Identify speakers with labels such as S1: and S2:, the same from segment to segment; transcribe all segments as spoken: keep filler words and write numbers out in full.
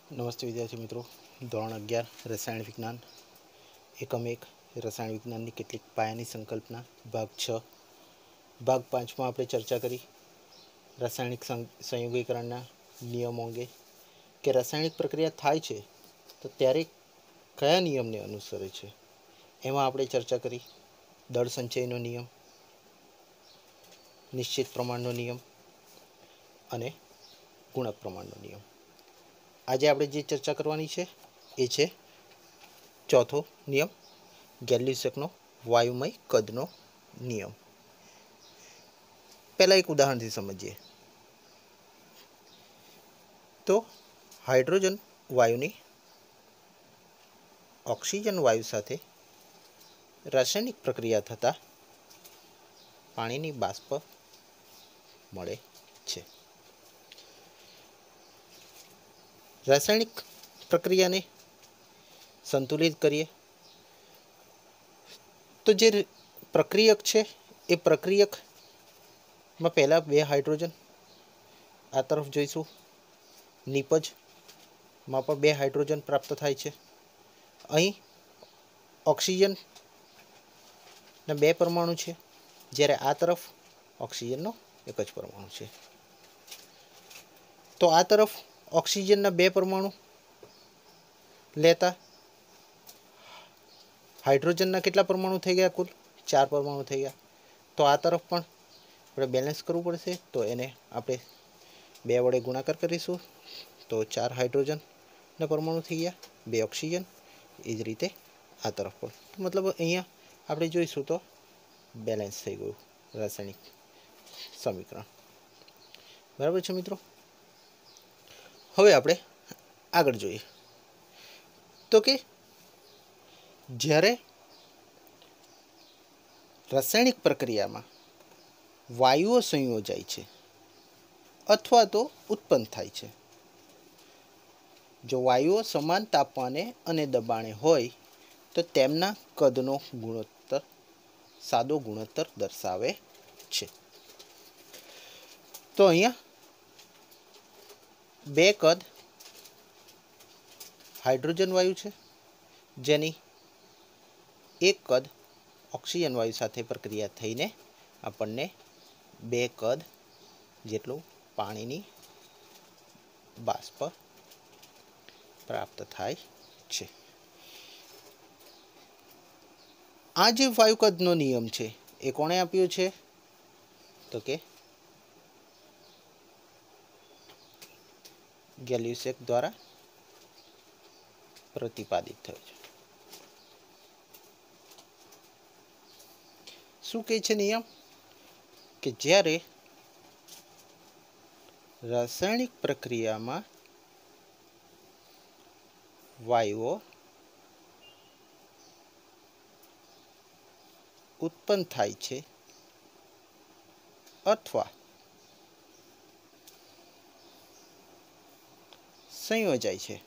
S1: नमस्ते विद्यार्थी मित्रों, धोरण अगियार रसायण विज्ञान एकम एक रसायण विज्ञान की કેટલીક પાયાની સંકલ્પના ભાગ छ ભાગ પાંચ में આપણે ચર્ચા કરી રાસાયણિક સંયોગીકરણના નિયમો અંગે કે રાસાયણિક પ્રક્રિયા થાય છે તો ત્યારે કયા નિયમને અનુસરે છે એમાં આપણે ચર્ચા કરી દળ સંચયનો નિયમ, નિશ્ચિત પ્રમાણનો નિયમ અને ગુણક પ્રમાણનો નિયમ। આજે આપણે જે ચર્ચા કરવાની છે એ છે ચોથો નિયમ, ગેલ્યુસેકનો વાયુમય કદનો નિયમ। પહેલા એક ઉદાહરણથી સમજીએ તો હાઇડ્રોજન વાયુની ઓક્સિજન વાયુ સાથે રાસાયણિક પ્રક્રિયા થતાં પાણીની બાષ્પ મળે છે। रासायनिक प्रक्रिया ने संतुलित करिए तो जे प्रक्रियक है ए प्रक्रियक में पहला बे हाइड्रोजन आ तरफ जोईशु निपज में पण बे हाइड्रोजन प्राप्त थाय छे। अहीं ऑक्सीजन ने बे परमाणु छे ज्यारे आ तरफ ऑक्सीजन नो एक ज परमाणु छे। तो आ तरफ ऑक्सीजन ना बे परमाणु लेता हाइड्रोजन ना केटला परमाणु थई गया, कुल चार परमाणु थई गया। तो आ तरफ पण आपणे बेलेंस करवू पड़शे तो एने आपणे बे वडे गुणाकार करीशुं तो चार हाइड्रोजन ना परमाणु थई गया, बे ऑक्सीजन। ए ज रीते आ तरफ पण तो मतलब अहींया आपणे जोईशुं तो बेलेंस थई गयुं रासायणिक समीकरण। बराबर छे मित्रों। हवे आपणे आगळ जोईए तो के ज्यारे रासायणिक प्रक्रिया में वायुओ संयोजाय छे अथवा तो उत्पन्न थाय छे, जो वायुओ समान तापमाने अने दबाणे होय तो तेमना कदनो गुणोत्तर सादो गुणोत्तर दर्शावे छे। तो अहींया बे कद हाइड्रोजन वायु है जेनी एक कद ऑक्सीजन वायु साथे प्रक्रिया थईने आपणने बे कद जेटलू पाणीनी बाष्प प्राप्त थाय छे। आ जे वायु कदनो नियम छे ए कोणे आप्यो छे तो के गैल्यूसेक द्वारा प्रतिपादित थयो छे। शुं कहे छे नियम के ज्यारे रासायणिक प्रक्रिया में वायुओ उत्पन्न थाय छे अथवा संयोजाय छे।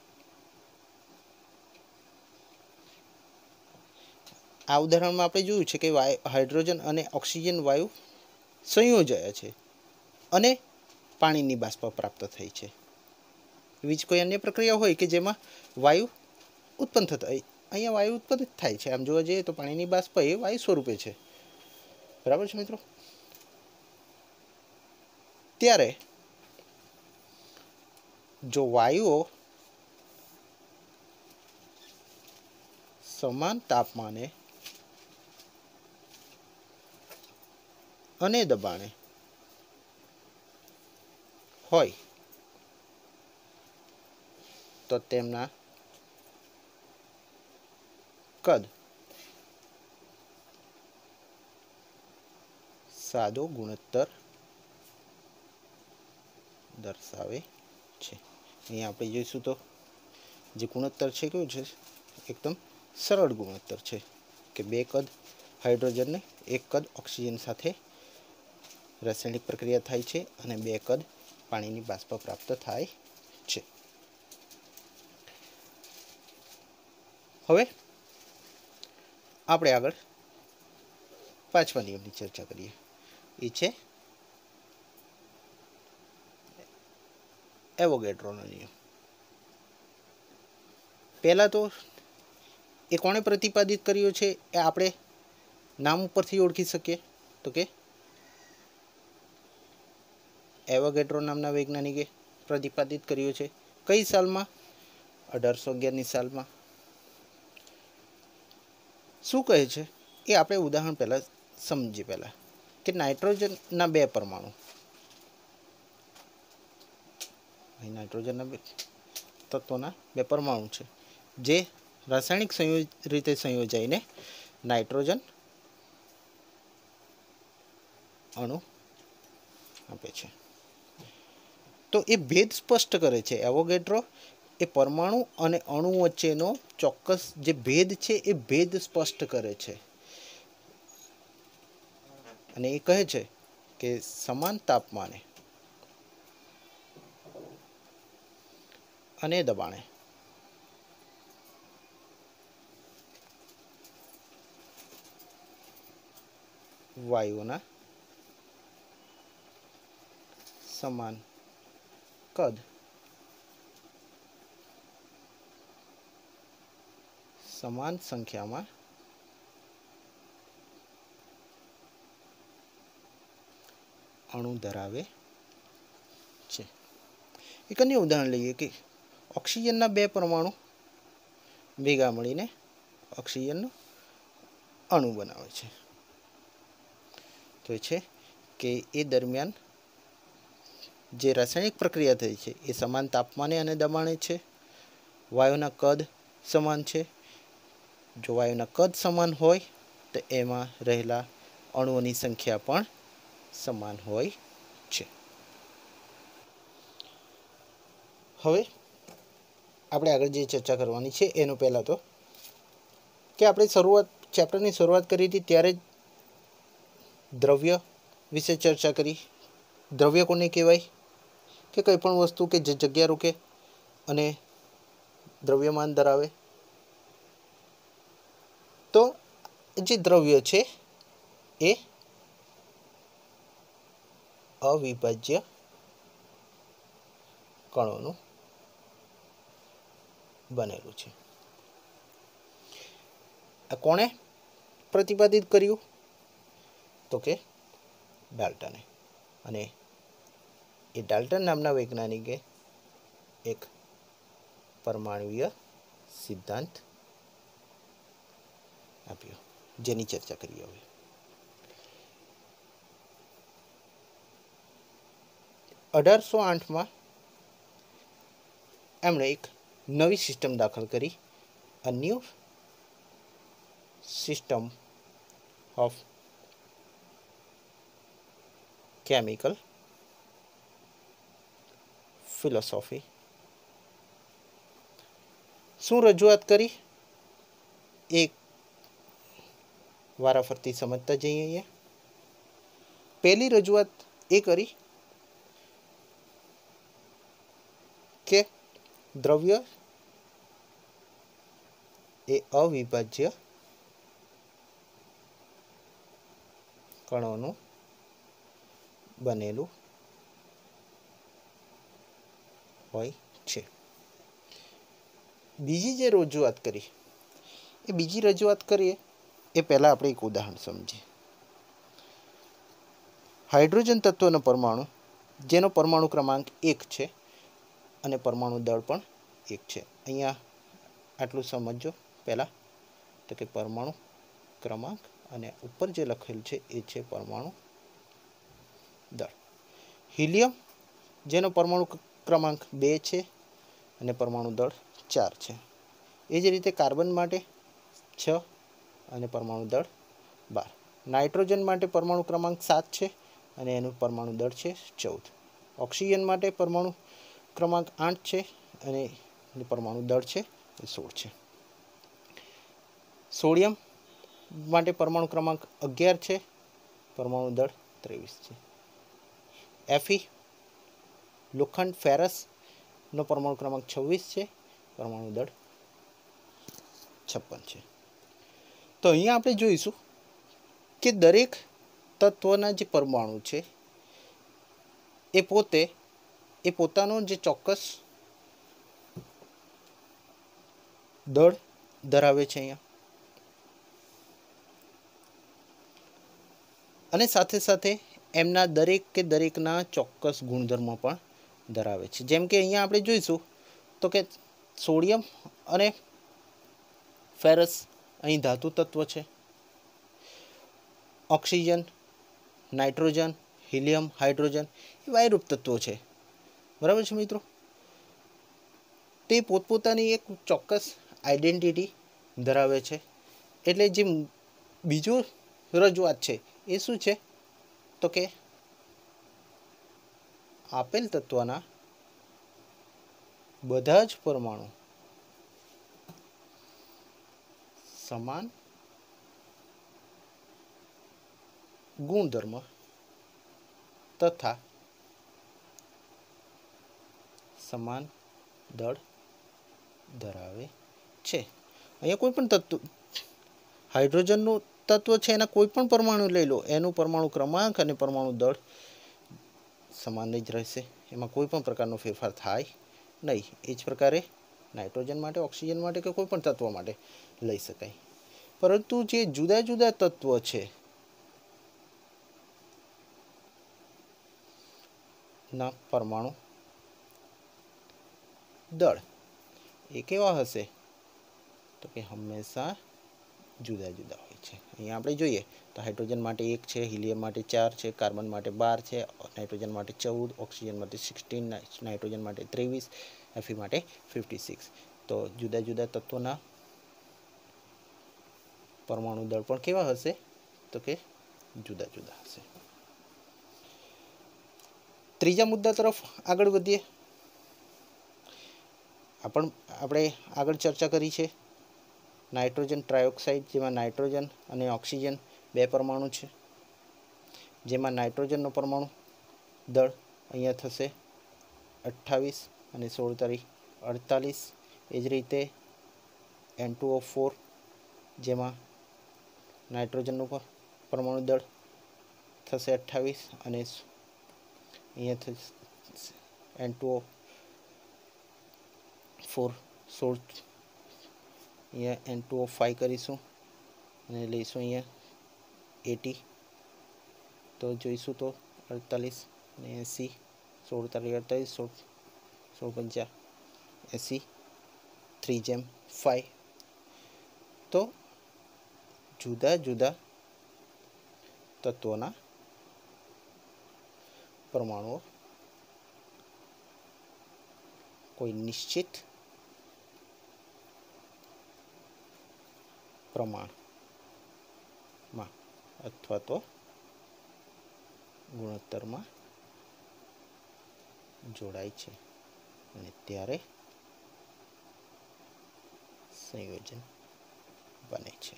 S1: आ उदाहरण में आपणे जोयुं छे के हाइड्रोजन अने ऑक्सीजन वायु संयोजाया छे अने पाणीनी बाष्प प्राप्त थई छे। एवी ज कोई अन्य प्रक्रिया होय के जेमां वायु उत्पन्न थता अहींया वायु उत्पन्न थाय छे। आम जोवा जईए तो पाणीनी बाष्प ए वायु स्वरूपे छे। बराबर छे मित्रों। त्यारे जो वायुओ समान तापमाने अने दबाणे होय तो तेमना कद सादो गुणोत्तर दर्शावे छे। अहीं आपणे जोईशुं तो जे गुणोत्तर छे केवुं छे एकदम सरल गुणोत्तर छे कि बे कद हाइड्रोजन ने एक कद ऑक्सीजन साथे रासायणिक प्रक्रिया थाय छे अने बे कद पाणीनी बाष्प प्राप्त थाय छे। हवे आपणे आगळ पांचमा नियमनी चर्चा करीए। ए छे एवोगेड्रोनो नियम। પહેલાં તો એ કોણે પ્રતિપાદિત કર્યો છે એ આપણે નામ ઉપરથી ઓળખી શકીએ, તો કે એવોગેડ્રો નામના વૈજ્ઞાનિકે પ્રતિપાદિત કર્યો છે. કઈ સાલમાં? અઢારસો અગિયારની સાલમાં. શું કહે છે એ આપણે ઉદાહરણ પહેલાં સમજીએ. પહેલાં કે નાઇટ્રોજનના બે પરમાણુ, અહીં નાઇટ્રોજનના બે તત્વોના બે પરમાણુ છે જે રાસાયણિક સંયોજ રીતે સંયોજાઈને નાઇટ્રોજન અણુ આપે છે. તો એ ભેદ સ્પષ્ટ કરે છે. એવોગેડ્રો એ પરમાણુ અને અણુ વચ્ચેનો ચોક્કસ જે ભેદ છે એ ભેદ સ્પષ્ટ કરે છે અને એ કહે છે કે સમાન તાપમાને અને દબાણે વાયુઓના સમાન કદ સમાન સંખ્યામાં અણુ ધરાવે છે. એક અન્ય ઉદાહરણ લઈએ કે ઓક્સિજનના બે પરમાણુ ભેગા મળીને ઓક્સિજનનો અણુ બનાવે છે. તો એ છે કે એ દરમિયાન જે રાસાયણિક પ્રક્રિયા થઈ છે એ સમાન તાપમાને અને દબાણે છે. વાયુના કદ સમાન છે. જો વાયુના કદ સમાન હોય તો એમાં રહેલા અણુઓની સંખ્યા પણ સમાન હોય છે. હવે આપણે આગળ જે ચર્ચા કરવાની છે એનો પહેલાં તો કે આપણે શરૂઆત ચેપ્ટરની શરૂઆત કરી હતી ત્યારે જ દ્રવ્ય વિશે ચર્ચા કરી. દ્રવ્ય કોને કહેવાય? કે કંઈ પણ વસ્તુ કે જે જગ્યા રોકે અને દ્રવ્યમાન ધરાવે. તો જે દ્રવ્ય છે એ અવિભાજ્ય કણોનું બનેલું છે. આ કોણે પ્રતિપાદિત કર્યું? તો કે ડાલ્ટને. અને એ ડાલ્ટન નામના વૈજ્ઞાનિકે એક પરમાણુય સિદ્ધાંત આપ્યો જેની ચર્ચા કરીએ હવે. અઢારસો આઠમાં એમણે એક નવી સિસ્ટમ દાખલ કરી. A new system of chemical philosophy. શું રજૂઆત કરી એક વારાફરતી સમજતા જઈએ. અહીંયા પહેલી રજૂઆત એ કરી કે દ્રવ્ય એ અવિભાજ્ય કણોનું બનેલું હોય છે. બીજી જે રજૂઆત કરી એ બીજી રજૂઆત કરીએ એ પહેલાં આપણે એક ઉદાહરણ સમજીએ. હાઇડ્રોજન તત્વનો પરમાણુ જેનો પરમાણુ ક્રમાંક એક છે અને પરમાણુ દળ પણ એક છે. અહીંયા આટલું સમજો પહેલાં તો કે પરમાણુ ક્રમાંક અને ઉપર જે લખેલ છે એ છે પરમાણુ દળ. હિલિયમ જેનો પરમાણુ ક્રમાંક બે છે અને પરમાણુ દળ ચાર છે. એ જ રીતે કાર્બન માટે છ અને પરમાણુ દળ બાર. નાઇટ્રોજન માટે પરમાણુ ક્રમાંક સાત છે અને એનું પરમાણુ દળ છે ચૌદ. ઓક્સિજન માટે પરમાણુ ક્રમાંક આઠ છે અને પરમાણુ દળ છે એ સોળ છે. સોડિયમ માટે પરમાણુ ક્રમાંક અગિયાર છે, પરમાણુ દળ ત્રેવીસ છે. એફી લોખંડ ફેરસનો પરમાણુ ક્રમાંક છવ્વીસ છે, પરમાણુ દળ છપ્પન છે. તો અહીંયા આપણે જોઈશું કે દરેક તત્વના જે પરમાણુ છે એ પોતે એ પોતાનો જે ચોક્કસ દળ ધરાવે છે અહીંયા, અને સાથે સાથે એમના દરેક કે દરેકના ચોક્કસ ગુણધર્મો પણ ધરાવે છે. જેમ કે અહીંયા આપણે જોઈશું તો કે સોડિયમ અને ફેરસ અહીં ધાતુ તત્વ છે. ઓક્સિજન, નાઇટ્રોજન, હિલિયમ, હાઇડ્રોજન એ વાયુરૂપ તત્વો છે. બરાબર છે મિત્રો. તે પોતપોતાની એક ચોક્કસ આઈડેન્ટિટી ધરાવે છે. એટલે જે બીજું રજૂઆત છે એ શું છે તો કે આપેલ તત્વના બધા જ પરમાણુ સમાન ગુણધર્મ તથા સમાન દળ ધરાવે છે. અહીંયા કોઈ પણ તત્વ, હાઇડ્રોજનનું તત્વ છે એના કોઈ પણ પરમાણુ લઈ લો, એનું પરમાણુ ક્રમાંક અને પરમાણુ દળ સમાન જ રહેશે, એમાં કોઈ પણ પ્રકારનો ફેરફાર થાય નહીં. એ જ પ્રકારે નાઇટ્રોજન માટે, ઓક્સિજન માટે કે કોઈ પણ તત્વ માટે લઈ શકાય. પરંતુ જે જુદા જુદા તત્વ છે ના પરમાણુ દળ એ કેવા હશે તો કે હંમેશા જુદા જુદા હોય છે. અહીંયા આપણે જોઈએ તો હાઇડ્રોજન માટે એક છે, હિલિયમ માટે ચાર છે, કાર્બન માટે બાર છે, નાઇટ્રોજન માટે ચૌદ, ઓક્સિજન માટે સિક્સટીન, નાઇટ્રોજન માટે ત્રેવીસ, એફી માટે ફિફ્ટી સિક્સ. તો જુદા જુદા તત્વોના પરમાણુ દળ પણ કેવા હશે તો કે જુદા જુદા હશે. ત્રીજા મુદ્દા તરફ આગળ વધીએ. આપણ આપણે આગળ ચર્ચા કરી છે નાઇટ્રોજન ટ્રાયોક્સાઇડ, જેમાં નાઇટ્રોજન અને ઓક્સિજન બે પરમાણુ છે, જેમાં નાઇટ્રોજનનો પરમાણુ દળ અહીંયા થશે અઠ્ઠાવીસ અને સોળ તારીખ અડતાલીસ. એ જ રીતે એન ટુ ઓ ફોર, જેમાં નાઇટ્રોજનનું પરમાણુ દળ થશે અઠ્ઠાવીસ અને અહીંયા થશે એન ટુ ઓ ફોર સોળ, અહીંયા એન ટુ ઓ ફાઇવ કરીશું અને લઈશું અહીંયા એટી. તો જોઈશું તો અડતાલીસ અને એંસી, સોળ તારીખ અડતાલીસ, સોળ સોળ પંચા એંસી, થ્રી જેમ ફાઇવ. તો જુદા જુદા તત્વોના પરમાણુઓ કોઈ નિશ્ચિત પ્રમાણમાં અથવા તો ગુણોત્તરમાં જોડાય છે અને ત્યારે સંયોજન બને છે.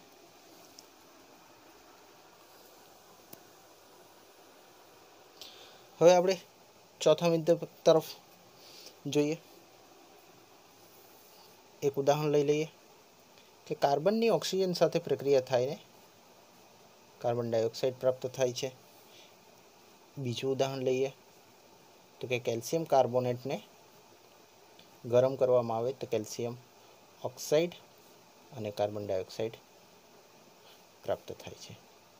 S1: હવે આપણે ચોથા મુદ્દા તરફ જોઈએ. એક ઉદાહરણ લઈ લઈએ કે કાર્બનની ઓક્સિજન સાથે પ્રક્રિયા થાયને કાર્બન ડાયોક્સાઇડ પ્રાપ્ત થાય છે. બીજું ઉદાહરણ લઈએ તો કે કેલ્શિયમ કાર્બોનેટને ગરમ કરવામાં આવે તો કેલ્શિયમ ઓક્સાઇડ અને કાર્બન ડાયોક્સાઇડ પ્રાપ્ત થાય છે.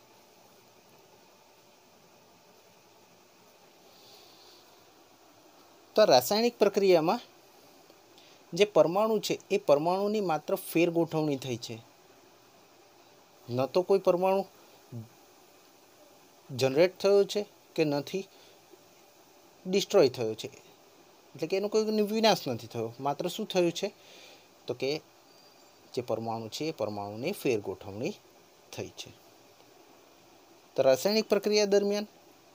S1: તો રાસાયણિક પ્રક્રિયામાં જે પરમાણુ છે એ પરમાણુની માત્ર ફેર ગોઠવણી થઈ છે, ન તો કોઈ પરમાણુ જનરેટ થયો છે કે નથી ડિસ્ટ્રોય થયો છે, એટલે કે એનો કોઈ વિનાશ નથી થયો. માત્ર શું થયું છે તો કે જે પરમાણુ છે એ પરમાણુની ફેર ગોઠવણી થઈ છે. તો રાસાયણિક પ્રક્રિયા દરમિયાન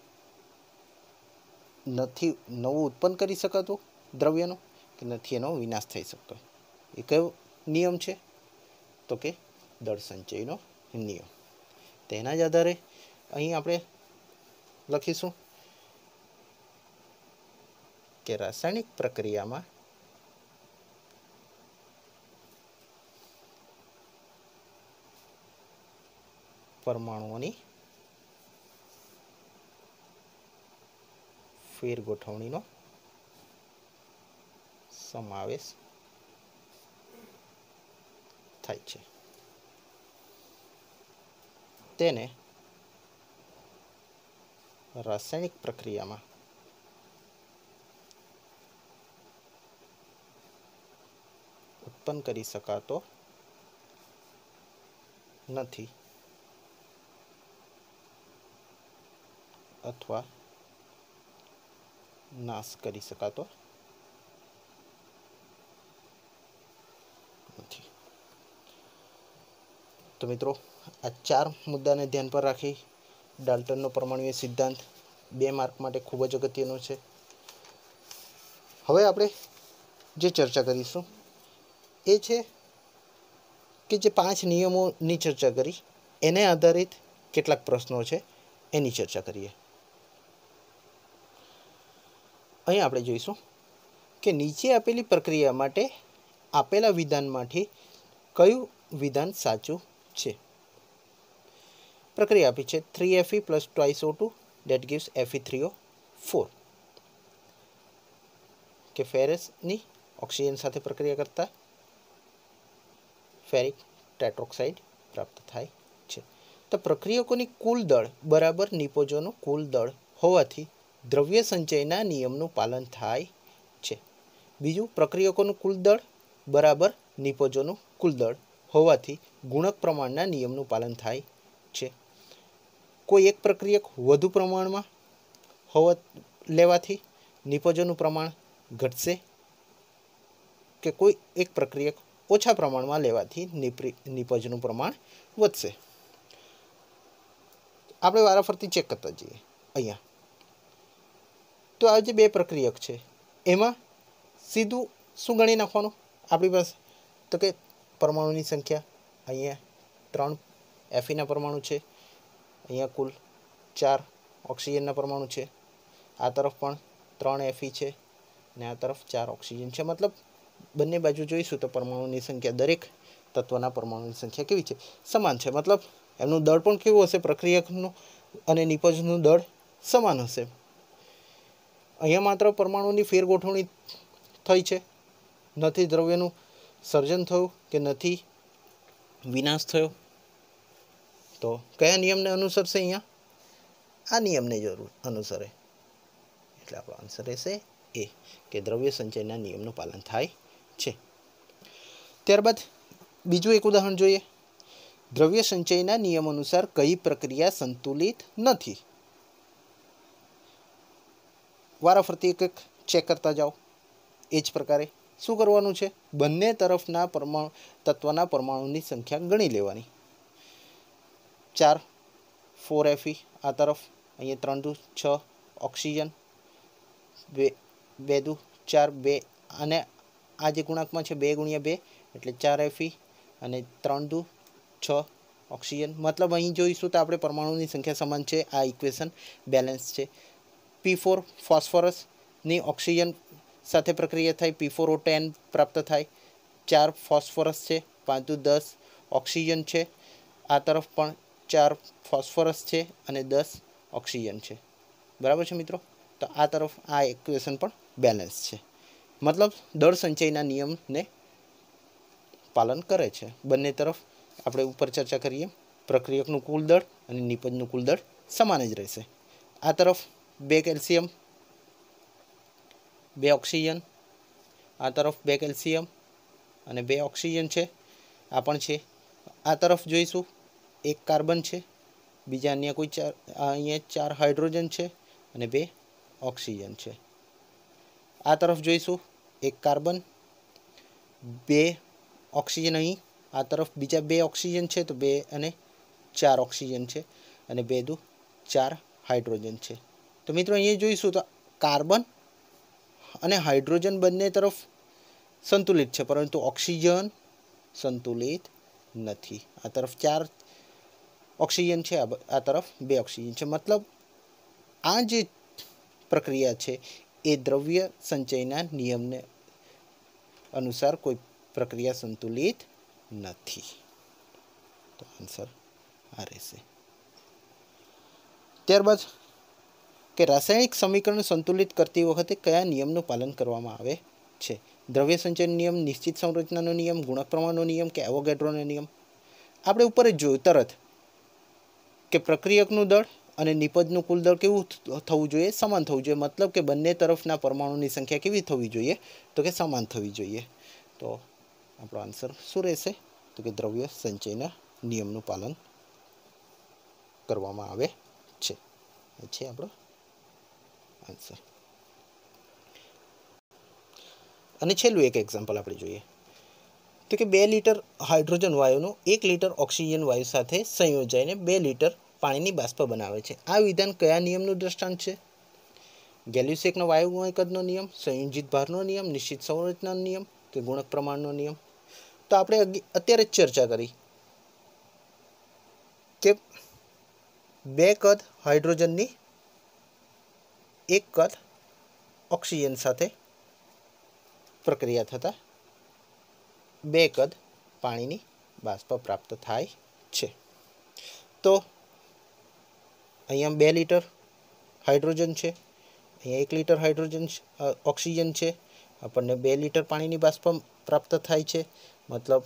S1: નથી નવું ઉત્પન્ન કરી શકાતું દ્રવ્યનો કે નથી એનો વિનાશ થઈ શકતો. એ કયો નિયમ છે તો કે દળ સંચયનો નિયમ. તેના જ આધારે અહીં આપણે લખીશું કે રાસાયણિક પ્રક્રિયામાં પરમાણુઓની ફેર ગોઠવણીનો સમાવેશ થાય છે તેને રાસાયણિક પ્રક્રિયામાં ઉત્પન્ન કરી શકાતો નથી અથવા નાશ કરી શકાતો નથી। તો મિત્રો આ ચાર મુદ્દાને ધ્યાન પર રાખી ડાલ્ટનનો પરમાણુય સિદ્ધાંત બે માર્ક માટે ખૂબ જ અગત્યનો છે। હવે આપણે જે ચર્ચા કરીશું એ છે કે જે પાંચ નિયમોની ચર્ચા કરી એને આધારિત કેટલાક પ્રશ્નો છે એની ચર્ચા કરીએ। અહીં આપણે જોઈશું કે નીચે આપેલી પ્રક્રિયા માટે આપેલા વિધાનમાંથી કયું વિધાન સાચું છે। પ્રક્રિયા આપી છે three F E plus twice O two that gives F E three O four કે ફેરસની ઓક્સિજન સાથે પ્રક્રિયા કરતા ફેરિક ટેટ્રોક્સાઇડ પ્રાપ્ત થાય છે। તો પ્રક્રિયકોની કુલ દળ બરાબર નિપજોનું કુલ દળ હોવાથી દ્રવ્ય સંચયના નિયમનું પાલન થાય છે। બીજું, પ્રક્રિયકોનું કુલ દળ બરાબર નિપજોનું કુલ દળ હોવાથી ગુણક પ્રમાણના નિયમનું પાલન થાય છે। કોઈ એક પ્રક્રિયક વધુ પ્રમાણમાં હોવા લેવાથી નિપજોનું પ્રમાણ ઘટશે કે કોઈ એક પ્રક્રિયક ઓછા પ્રમાણમાં લેવાથી નિપજનું પ્રમાણ વધશે। આપણે વારાફરતી ચેક કરતા જઈએ। અહીંયા તો આ જે બે પ્રક્રિયક છે એમાં સીધું શું ગણી નાખવાનું આપણી પાસે તો કે પરમાણુની સંખ્યા અહીંયા ત્રણ એફઈના પરમાણુ છે, અહીંયા કુલ ચાર ઓક્સિજનના પરમાણુ છે, આ તરફ પણ ત્રણ એફઈ છે ને આ તરફ ચાર ઓક્સિજન છે। મતલબ બંને બાજુ જોઈશું તો પરમાણુની સંખ્યા દરેક તત્વના પરમાણુની સંખ્યા કેવી છે સમાન છે। મતલબ એમનું દળ પણ કેવું હશે પ્રક્રિયકનું અને નિપજનું દળ સમાન હશે। અહીંયા માત્ર પરમાણુની ફેરગોઠવણી થઈ છે, નથી દ્રવ્યનું સર્જન થયું કે નથી વિનાશ થયો। તો કયા નિયમને અનુસરશે અહીંયા આ નિયમને જરૂર અનુસરે એટલે આપણો આન્સર રહેશે એ કે દ્રવ્ય સંચયના નિયમનું પાલન થાય છે। ત્યારબાદ બીજું એક ઉદાહરણ જોઈએ। દ્રવ્ય સંચયના નિયમ અનુસાર કઈ પ્રક્રિયા સંતુલિત નથી। વારાફરતી એક એક ચેક કરતા જાઓ। એ જ પ્રકારે શું કરવાનું છે બંને તરફના પરમાણુ તત્વના પરમાણુની સંખ્યા ગણી લેવાની। ચાર ફોર એફઈ આ તરફ, અહીંયા ત્રણ દુ છ ઓક્સિજન, બે બે દુ ચાર બે અને આ જે ગુણાંકમાં છે બે ગુણ્યા બે એટલે ચાર એફઈ અને ત્રણ દુ છ ઓક્સિજન। મતલબ અહીં જોઈશું તો આપણે પરમાણુની સંખ્યા સમાન છે, આ ઇક્વેશન બેલેન્સ છે। પી ફોર ફોસ્ફરસની ઓક્સિજન સાથે પ્રક્રિયા થાય પી ફોર ઓ ટેન પ્રાપ્ત થાય, ચાર ફોસ્ફરસ છે, પાંચ દુ દસ ઓક્સિજન છે, આ તરફ પણ ચાર ફોસ્ફરસ છે અને દસ ઓક્સિજન છે। બરાબર છે મિત્રો। તો આ તરફ આ ઇક્વેશન પણ બેલેન્સ છે, મતલબ દળ સંચયના નિયમને પાલન કરે છે। બંને તરફ આપણે ઉપર ચર્ચા કરીએ પ્રક્રિયકનું કુલ દળ અને નિપજનું કુલ દળ સમાન જ રહેશે। આ તરફ બે કેલ્શિયમ બે ઓક્સિજન, આ તરફ બે કેલ્શિયમ અને બે ઓક્સિજન છે, આ પણ છે। આ તરફ જોઈશું એક કાર્બન છે, બીજા અન્ય કોઈ ચાર અહીંયા ચાર હાઇડ્રોજન છે અને બે ઓક્સિજન છે। આ તરફ જોઈશું એક કાર્બન બે ઓક્સિજન, અહીં આ તરફ બીજા બે ઓક્સિજન છે તો બે અને ચાર ઓક્સિજન છે અને બે દુ ચાર હાઇડ્રોજન છે। તો મિત્રો અહીંયા જોઈશું તો કાર્બન અને હાઇડ્રોજન બંને તરફ સંતુલિત છે પરંતુ ઓક્સિજન સંતુલિત નથી। આ તરફ ચાર ઓક્સિજન છે, આ તરફ બે ઓક્સિજન છે। મતલબ આ જે પ્રક્રિયા છે એ દ્રવ્ય સંચયના નિયમને અનુસાર કોઈ પ્રક્રિયા સંતુલિત નથી। તો આન્સર આ રહેશે। ત્યારબાદ કે રાસાયણિક સમીકરણ સંતુલિત કરતી વખતે કયા નિયમનું પાલન કરવામાં આવે છે। દ્રવ્ય સંચયનો નિયમ, નિશ્ચિત સંરચનાનો નિયમ, ગુણક પ્રમાણનો નિયમ કે એવોગેડ્રોનો નિયમ? આપણે ઉપર જ જોયું તરત કે પ્રક્રિયકનું દળ અને નિપજનું કુલ દળ કેવું થવું જોઈએ? સમાન થવું જોઈએ. મતલબ કે બંને તરફના પરમાણુની સંખ્યા કેવી થવી જોઈએ? તો કે સમાન થવી જોઈએ. તો આપણો આન્સર શું રહેશે? તો કે દ્રવ્ય સંચયના નિયમનું પાલન કરવામાં આવે છે. એ છે આપણો આન્સર. અને છેલ્લું એક એક્ઝામ્પલ આપણે જોઈએ તો કે બે લીટર હાઇડ્રોજન વાયુનું એક લીટર ઓક્સિજન વાયુ સાથે સંયોજાઈને બે લીટર પાણીની બાષ્પ બનાવે છે. આ વિધાન કયા નિયમનું દ્રષ્ટાંત છે? ગેલ્યુસેકનો વાયુ કદનો નિયમ, સંયોજિત ભારનો નિયમ, નિશ્ચિત સંરચનાનો નિયમ કે ગુણક પ્રમાણનો નિયમ? તો આપણે અત્યારે જ ચર્ચા કરી કે બે કદ હાઇડ્રોજનની એક કદ ઓક્સિજન સાથે પ્રક્રિયા થતાં બે કદ પાણીની બાષ્પ પ્રાપ્ત થાય છે. તો અહીંયા બે લીટર હાઇડ્રોજન છે, અહીંયા એક લીટર હાઇડ્રોજન ઓક્સિજન છે, આપણને બે લીટર પાણીની બાષ્પ પ્રાપ્ત થાય છે. મતલબ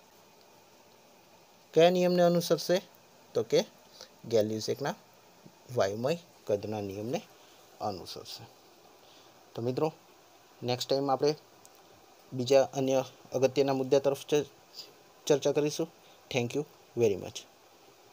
S1: કયા નિયમને અનુસરશે? તો કે ગેલ્યુસેકના વાયુમય કદના નિયમને અનુસરશે. તો મિત્રો નેક્સ્ટ ટાઈમ આપણે બીજા અન્ય અગત્યના મુદ્દા તરફ ચર્ચા કરીશું. Thank you very much.